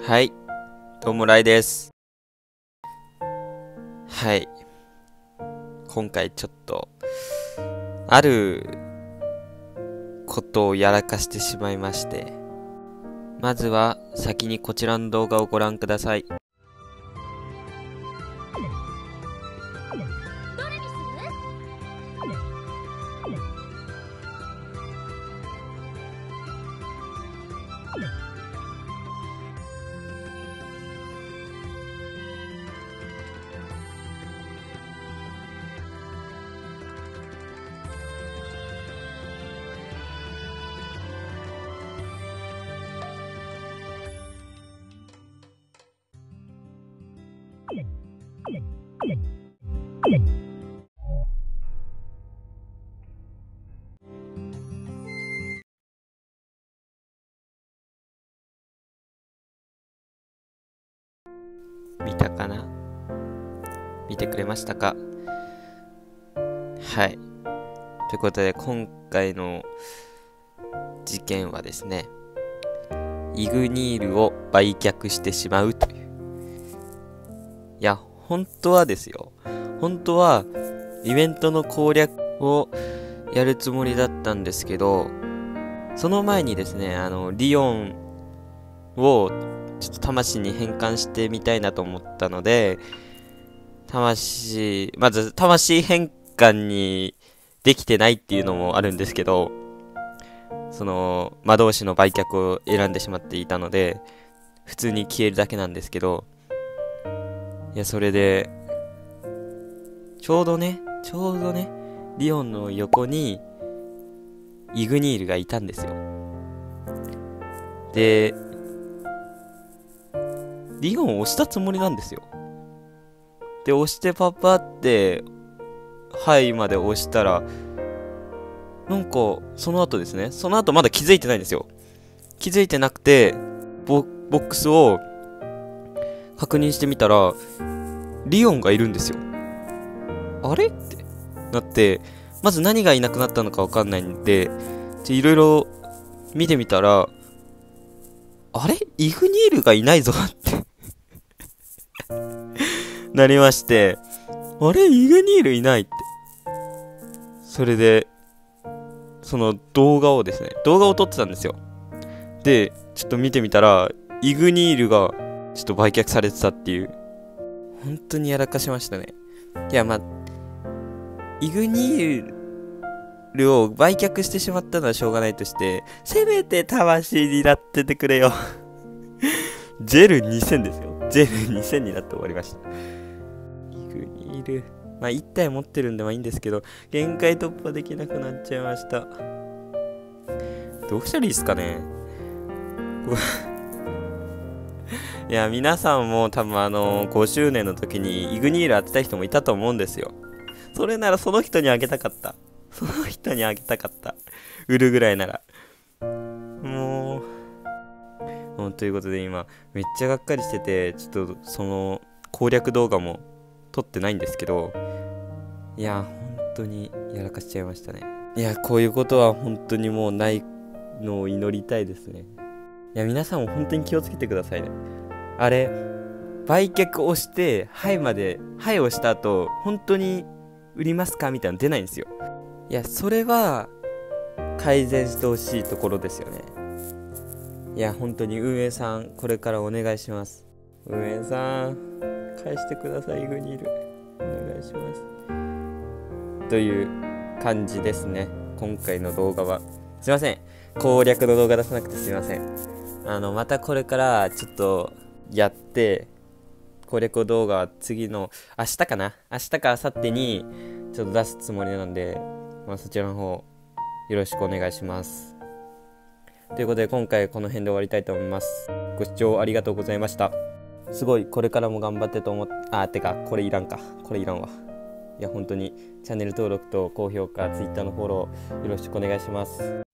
はい、どうもライです。はい、今回ちょっと、あることをやらかしてしまいまして、まずは先にこちらの動画をご覧ください。見たかな？見てくれましたか？はい。ということで、今回の事件はですね、イグニールを売却してしまうという。いや、本当はですよ。本当は、イベントの攻略をやるつもりだったんですけど、その前にですね、リオンをちょっと魂に変換してみたいなと思ったので、まず魂変換にできてないっていうのもあるんですけど、魔導士の売却を選んでしまっていたので、普通に消えるだけなんですけど、いや、それで、ちょうどね、リオンの横に、イグニールがいたんですよ。で、リオンを押したつもりなんですよ。で、押してパパって、はいまで押したら、なんか、その後ですね、その後まだ気づいてないんですよ。気づいてなくて、ボックスを確認してみたら、リオンがいるんですよ。あれってなって、まず何がいなくなったのかわかんないんで、いろいろ見てみたら、あれイグニールがいないぞってなりまして、あれイグニールいないって。それで、その動画を撮ってたんですよ。で、ちょっと見てみたら、イグニールがちょっと売却されてたっていう。本当にやらかしましたね。いや、イグニールを売却してしまったのはしょうがないとして、せめて魂になっててくれよ。ジェル2000ですよ。ジェル2000になって終わりました。イグニール。1体持ってるんでいいんですけど、限界突破できなくなっちゃいました。どうしたらいいですかね。いや、皆さんも多分5周年の時にイグニール当てた人もいたと思うんですよ。それならその人にあげたかった。売るぐらいなら。もう、ということで今、めっちゃがっかりしてて、ちょっとその攻略動画も撮ってないんですけど、いや、本当にやらかしちゃいましたね。いや、こういうことは本当にもうないのを祈りたいですね。いや、皆さんも本当に気をつけてくださいね。あれ、売却をして、はいをした後、本当に売りますかみたいなの出ないんですよ。いや、それは、改善してほしいところですよね。いや、本当に運営さん、これからお願いします。運営さん、返してください、イグニール。お願いします。という感じですね。今回の動画は。すいません。攻略の動画出さなくてすいません。またこれからちょっとやって、攻略動画は次の明日か明日か明後日にちょっと出すつもりなんで、そちらの方よろしくお願いします。ということで今回この辺で終わりたいと思います。ご視聴ありがとうございました。すごいこれからも頑張ってと思って、てかこれいらんわ。いや本当にチャンネル登録と高評価、Twitter のフォローよろしくお願いします。